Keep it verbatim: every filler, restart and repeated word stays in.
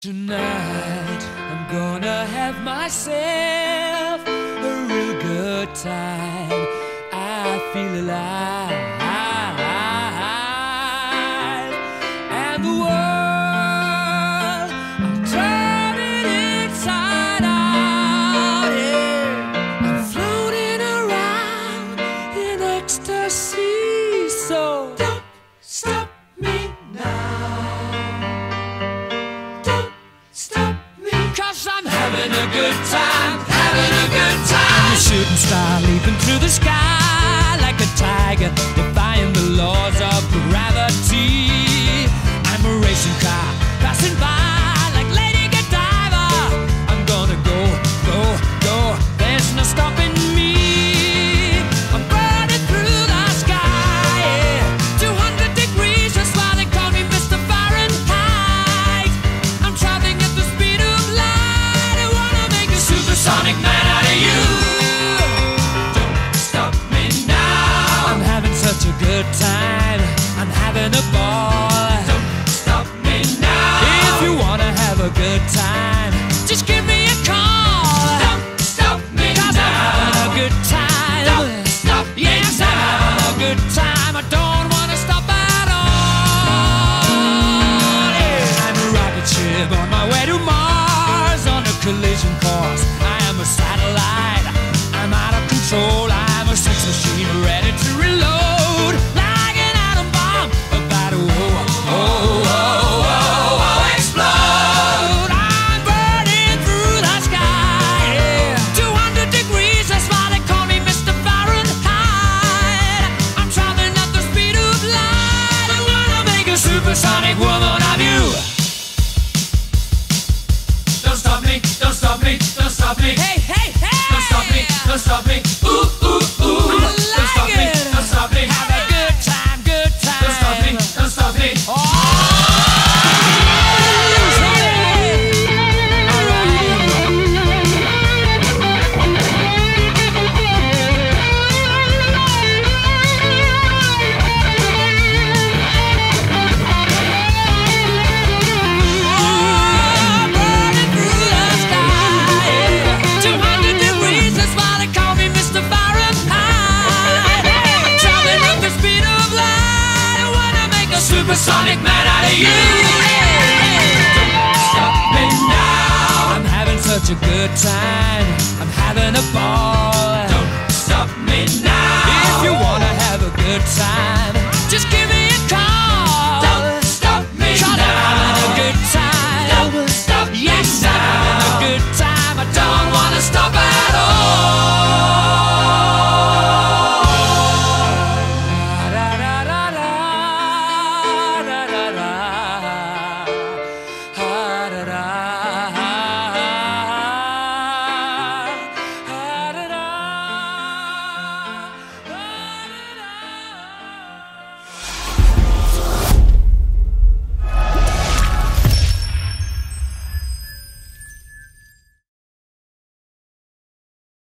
Tonight, I'm gonna have myself a real good time. I feel alive, and the world, I'm turning inside out. Yeah. I'm floating around in ecstasy, so don't stop me now. Cause I'm having a good time, having a good time. I'm a shooting star leaping through the sky like a tiger, defying the laws of gravity. I'm a racing car passing by like Lady Godiva. I'm gonna go, go, go, there's no stopping me. I'm burning through the sky, yeah. two hundred degrees, that's why they call me Mister Fahrenheit. I'm traveling at the speed of light. I wanna make a supersonic man out of you. Don't stop me now. I'm having such a good time, I'm having a ball. Don't stop me now. If you wanna have a good time, just give me a call. Don't stop me Cause now. I'm having a good time. Don't stop me yes, now. I'm having a good time. I don't wanna stop at all. Yeah. I'm a rocket ship on my way to Mars, on a collision course. I am a satellite, I'm out of control. I'm a sex machine ready to reload, like an atom bomb about to oh, oh, oh, oh, oh, explode. I'm burning through the sky, yeah. two hundred degrees, that's why they call me Mister Fahrenheit. I'm traveling at the speed of light. I wanna make a supersonic woman of you. Don't stop me, don't stop me, don't stop me. Hey, hey, hey! Don't stop me, don't stop me. Ooh, ooh, ooh. I like don't stop it. me, don't stop me. Have a good time, good time. Don't stop me, don't stop me. Oh! Supersonic man out of you. Don't stop me now. I'm having such a good time, I'm having a ball. Don't stop me now. If you wanna have a good time,